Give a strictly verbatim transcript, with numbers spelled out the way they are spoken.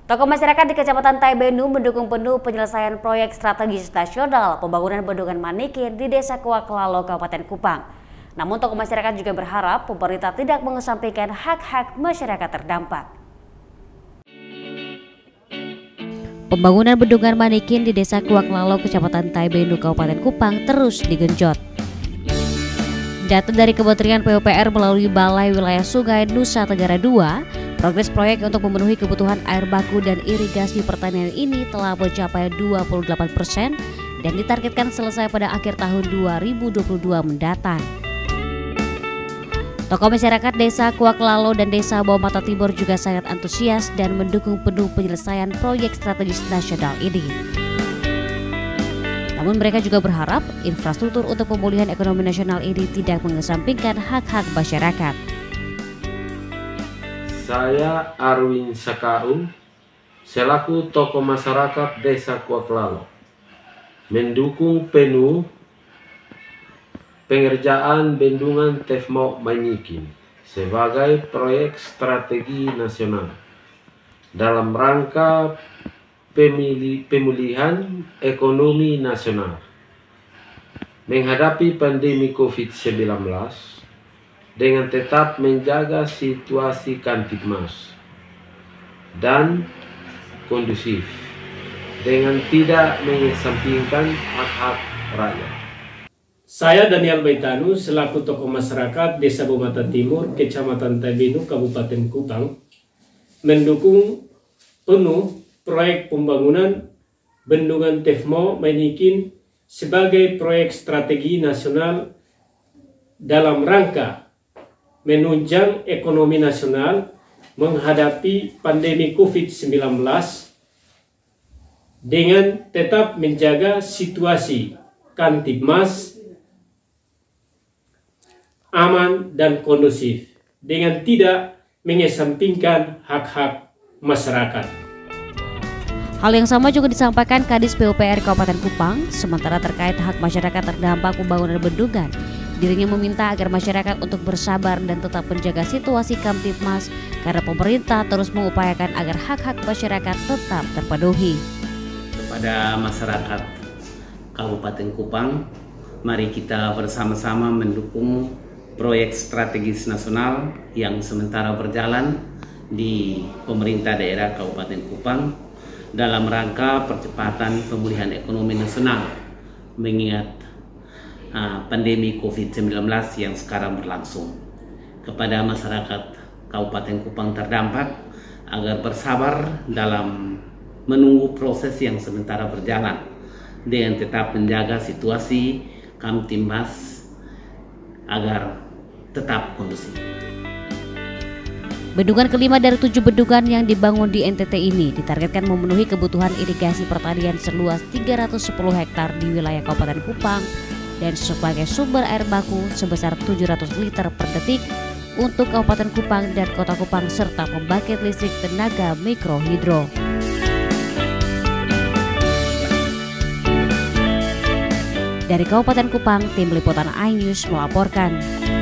Tokoh masyarakat di Kecamatan Taibenu mendukung penuh penyelesaian proyek strategis nasional pembangunan bendungan Manikin di Desa Kuaklalo, Kabupaten Kupang. Namun tokoh masyarakat juga berharap pemerintah tidak mengesampingkan hak-hak masyarakat terdampak. Pembangunan bendungan Manikin di Desa Kuaklalo, Kecamatan Taibenu, Kabupaten Kupang terus digenjot. Data dari Kementerian P U P R melalui Balai Wilayah Sungai Nusa Tenggara dua, progres proyek untuk memenuhi kebutuhan air baku dan irigasi pertanian ini telah mencapai dua puluh delapan persen dan ditargetkan selesai pada akhir tahun dua ribu dua puluh dua mendatang. Tokoh masyarakat Desa Kuaklalo dan Desa Bawah Mata Timur juga sangat antusias dan mendukung penuh penyelesaian proyek strategis nasional ini. Namun mereka juga berharap infrastruktur untuk pemulihan ekonomi nasional ini tidak mengesampingkan hak-hak masyarakat. Saya Arwin Sakau, selaku tokoh masyarakat Desa Kuaklalo, mendukung penuh pengerjaan bendungan Tefmo Manikin sebagai proyek strategi nasional dalam rangka pemulihan ekonomi nasional menghadapi pandemi COVID sembilan belas dengan tetap menjaga situasi Kamtibmas dan kondusif dengan tidak mengesampingkan hak-hak rakyat. Saya Daniel Baitanu selaku tokoh masyarakat Desa Bawah Mata Timur, Kecamatan Taibenu, Kabupaten Kupang, mendukung penuh proyek pembangunan bendungan Tefmo Manikin sebagai proyek strategi nasional dalam rangka menunjang ekonomi nasional menghadapi pandemi COVID sembilan belas dengan tetap menjaga situasi Kamtibmas aman dan kondusif dengan tidak mengesampingkan hak-hak masyarakat. Hal yang sama juga disampaikan Kadis P U P R Kabupaten Kupang. Sementara terkait hak masyarakat terdampak pembangunan bendungan, dirinya meminta agar masyarakat untuk bersabar dan tetap menjaga situasi Kamtibmas karena pemerintah terus mengupayakan agar hak-hak masyarakat tetap terpenuhi. Kepada masyarakat Kabupaten Kupang, mari kita bersama-sama mendukung proyek strategis nasional yang sementara berjalan di pemerintah daerah Kabupaten Kupang dalam rangka percepatan pemulihan ekonomi nasional mengingat uh, pandemi COVID sembilan belas yang sekarang berlangsung. Kepada masyarakat Kabupaten Kupang terdampak agar bersabar dalam menunggu proses yang sementara berjalan dengan tetap menjaga situasi Kamtibmas agar tetap kondusif. Bendungan kelima dari tujuh bendungan yang dibangun di N T T ini ditargetkan memenuhi kebutuhan irigasi pertanian seluas tiga ratus sepuluh hektar di wilayah Kabupaten Kupang dan sebagai sumber air baku sebesar tujuh ratus liter per detik untuk Kabupaten Kupang dan Kota Kupang serta pembangkit listrik tenaga mikrohidro. Dari Kabupaten Kupang, tim liputan iNews melaporkan.